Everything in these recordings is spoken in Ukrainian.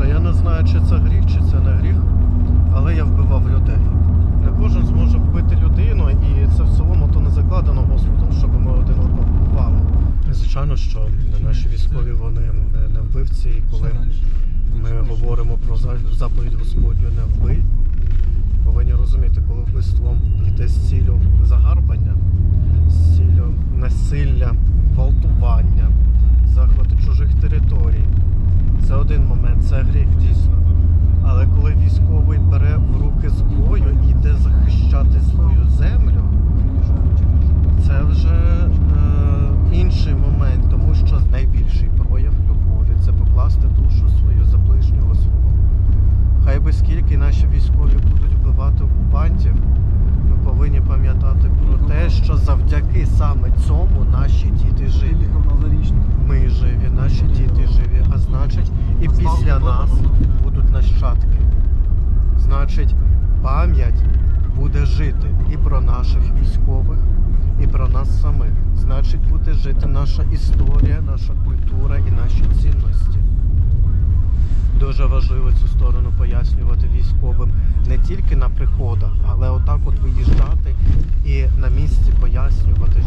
Боже, я не знаю, чи це гріх, чи це не гріх, але я вбивав людей. Не кожен зможе вбити людину, і це в цілому то не закладено Господом, щоб ми один одного вбивали. Звичайно, що наші військові, вони не вбивці, і коли ми говоримо про заповідь Господню «не вбий», повинні розуміти, коли вбивство йде з ціллю загарбання, з ціллю насилля, гвалтування, захвату чужих територій. Це один момент, це гріх дійсно. Але коли військовий бере в руки зброю і йде захищати свою землю, це вже інший момент, тому що найбільший прояв любові – це покласти душу свою за ближнього свого. Хай би скільки наші військові будуть вбивати окупантів, ми повинні пам'ятати про те, що завдяки саме цьому наші діти живі. Ми живі, наші діти живі, а значить і після нас будуть нащадки. Значить, пам'ять буде жити і про наших військових, і про нас самих. Значить, буде жити наша історія, наша культура і наші цінності. Дуже важливо цю сторону пояснювати військовим не тільки на приходах, але отак от виїжджати і на місці пояснювати.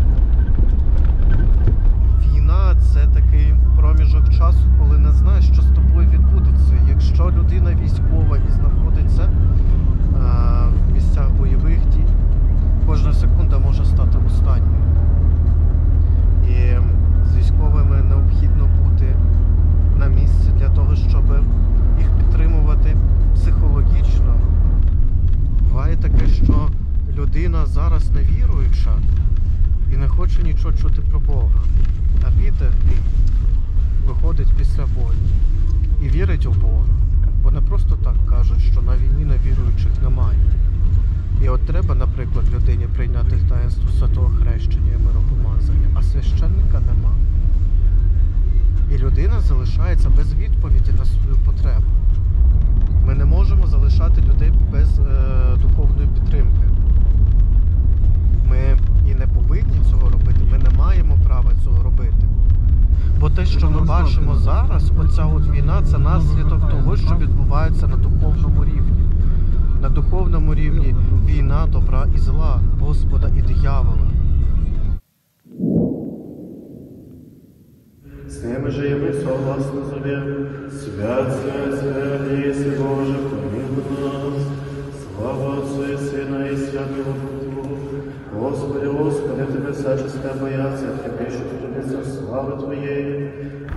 Війна – це такий проміжок часу, коли не знаєш, що з тобою відбудеться. Якщо людина військова і знаходиться в місцях бойових дій, кожна секунда може стати останньою. І з військовими необхідно бути на місці для того, щоб їх підтримувати психологічно. Буває таке, що людина зараз невіруюча і не хоче нічого чути про Бога. А піде виходить після бою і вірить у Бога. Бо не просто так кажуть, що на війні невіруючих немає. І от треба, наприклад, людині прийняти таїнство святого хрещення і миропомазання, а священника нема. І людина залишається без відповіді на свою потребу. Ми не можемо залишати людей без духовної підтримки. Ми і не повинні цього робити, ми не маємо права цього робити. Бо те, що ми бачимо зараз, оця от війна, це наслідок того, що відбувається на духовному рівні. На духовному рівні війна добра і зла, Господа і диявола. С ними же яви согласно зове, свят, свят, свят, єси Боже, помилуй нас. Слава Отцу і Сина і Святого Духу. Господи, Господи, Тебе всяческа бояться, Тебе, що трудиться слави Твоєї.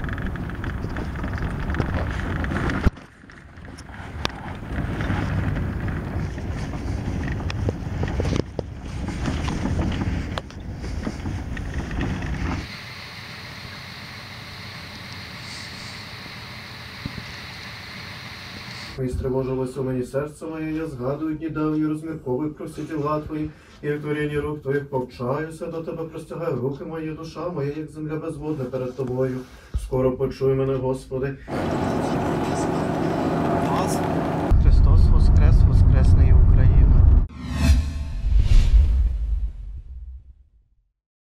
І стривожилось у мені серце моє, я згадую дні давні, розмірковую про всі діла Твої, і в творінні рук Твоїх повчаюся, до Тебе простягаю руки мої, душа моя, як земля безводна перед Тобою. Скоро почуй мене, Господи.